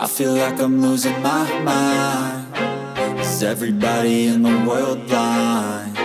I feel like I'm losing my mind. Is everybody in the world blind?